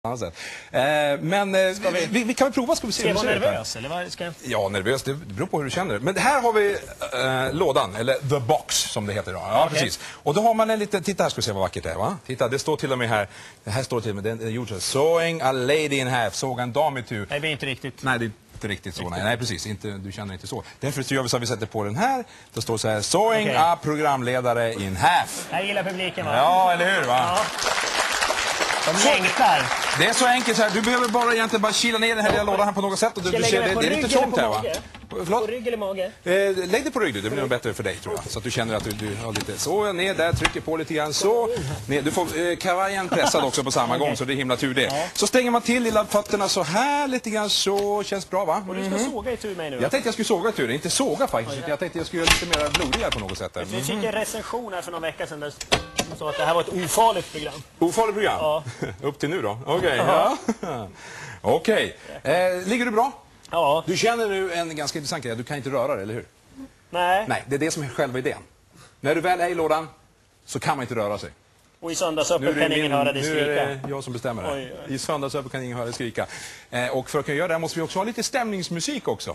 Men vi kan väl prova, ska vi se. Ska jag vara nervös? Eller vad ska jag... Ja, nervös, det beror på hur du känner. Men här har vi lådan, eller the box som det heter idag. Ja, okay. Precis. Och då har man en liten, titta här ska vi se vad vackert det är, va? Titta, det står till och med här, det här står till och med, den är gjord så här, sewing a lady in half, såga en dam i tur. Nej, det är inte riktigt. Nej, det är inte riktigt så. Nej, precis, inte, du känner inte så. Därför så gör vi så att vi sätter på den här, då står det så här, sewing a programledare in half. Jag gillar publiken, va? Ja, eller hur, va? Ja. De längtar. Det är så enkelt så här. Du behöver bara egentligen bara kila ner den här lilla lådan här på något sätt. Och du ser, det är lite trångt här, va? På rygg eller mage? Lägg det på rygg, det blir nog bättre för dig, tror jag. Så att du känner att du har lite så ner där, trycker på lite grann så. Ner. Du får kavajen pressad också på samma gång, så det är himla tur det. Ja. Så stänger man till lilla fötterna så här lite grann, så känns bra, va? Och du ska såga i tur mig nu? Jag tänkte jag skulle såga i tur, inte såga faktiskt. Jag tänkte jag skulle göra lite mer blodigare på något sätt. Vi fick en recension här för några veckor sedan där så att det här var ett ofarligt program. Ofarligt program? Ja. Upp till nu då? Okej. Ja. Okej. Ligger du bra? Ja. Du känner nu en ganska intressant grej, du kan inte röra dig, eller hur? Nej. Nej, det är det som är själva idén. När du väl är i lådan så kan man inte röra sig. Och i söndagsöppet kan ingen höra dig skrika. Nu är det jag som bestämmer det. Oj, oj. I söndagsöppet kan ingen höra dig skrika. Och för att kunna göra det här måste vi också ha lite stämningsmusik också.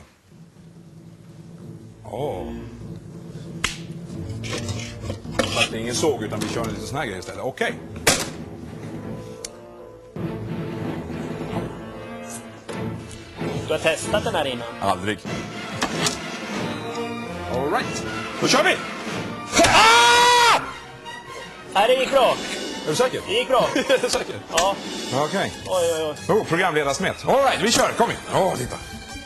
Fast det är ingen såg utan vi kör en lite sån här grej istället. Okej. Du har testat den här innan? Aldrig. All right. Då kör vi! Ah! Nej, det gick bra. Är du säker? Det gick bra. Är du säker? Ja. Okej. Oj, oj, oj. Programledarsmet. All right, vi kör. Kom in. Titta.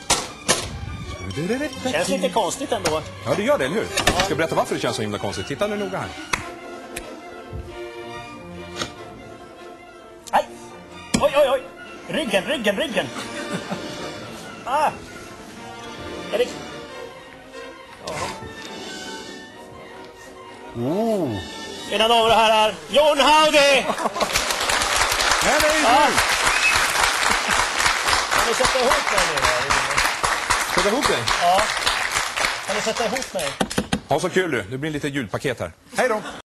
Känns lite konstigt ändå. Ja, det gör det, eller hur? Jag ska berätta varför det känns så himla konstigt. Titta nu noga här. Nej. Oj, oj, oj. Ryggen. Ah. Är det... Mina damer och herrar, John Howdy! Nej, Kan ni sätta ihop mig nu? Sätta ihop dig? Ja. Kan ni sätta ihop mig? Ha så kul du. Det blir lite julpaket här. Hej då!